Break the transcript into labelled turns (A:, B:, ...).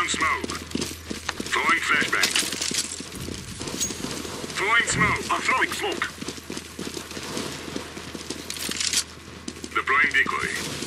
A: down smoke. Throwing flashbang. Throwing smoke. I'm throwing smoke. Deploying decoy.